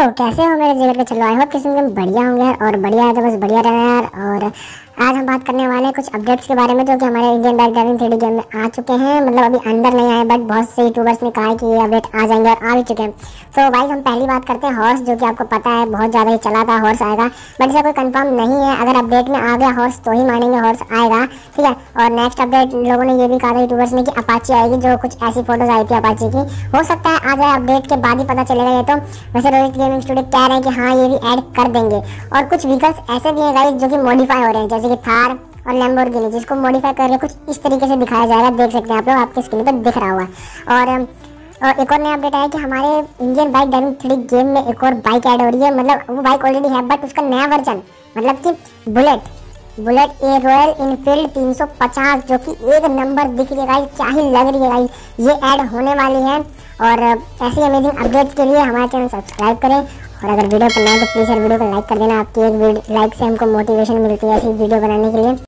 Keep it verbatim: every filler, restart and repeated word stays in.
कैसे हो मेरे जिगर के चलो। आई होप किसी दिन बढ़िया होंगे यार, और बढ़िया है तो बस बढ़िया रहना यार। और आज हम बात करने वाले हैं कुछ अपडेट्स के बारे में जो कि हमारे Indian bike driving three D game में आ चुके हैं। मतलब अभी अंदर नहीं आए, बट बहुत से यूट्यूबर्स ने कहा है कि ये अपडेट आ जाएंगे और आ भी चुके हैं। तो भाई हम पहली बात करते हैं हॉर्स, जो कि आपको पता है बहुत ज़्यादा ही चला था हॉर्स आएगा, बट इसे कोई कंफर्म नहीं है। अगर अपडेट में आ गया हॉर्स तो ही मानेंगे हॉर्स आएगा, ठीक है। और नेक्स्ट अपडेट लोगों ने ये भी कहा था यूट्यूबर्स ने कि अपाची आएगी, जो कुछ ऐसी फोटोज आई थी अपाची की। हो सकता है आ जाए, अपडेट के बाद ही पता चलेगा ये तो। वैसे रोहित गेमिंग स्टूडियो कह रहे हैं कि हाँ ये भी ऐड कर देंगे। और कुछ व्हीकल्स ऐसे भी हैं गाइस जो कि मॉडिफाई हो रहे हैं, जैसे कि थार और लैम्बोर्गिनी, जिसको मॉडिफाई करके कुछ इस तरीके से दिखाया जाएगा। देख सकते हैं आप लोग, आपके स्क्रीन पर दिख रहा हुआ है। और और एक और नया अपडेट है कि हमारे Indian bike driving three D game में एक और बाइक ऐड हो रही है। मतलब वो बाइक ऑलरेडी है, बट उसका नया वर्जन, मतलब कि bullet bullet a Royal Enfield तीन सौ पचास, जो कि एक नंबर दिख रही है गाइस, क्या ही लग रही है गाइस, ये ऐड होने वाली है। और ऐसी अमेजिंग अपडेट्स के लिए हमारे चैनल सब्सक्राइब करें, और अगर वीडियो पसंद आए तो प्लीज़ यार वीडियो को लाइक कर देना। आपकी एक लाइक से हमको मोटिवेशन मिलती है ऐसी वीडियो बनाने के लिए।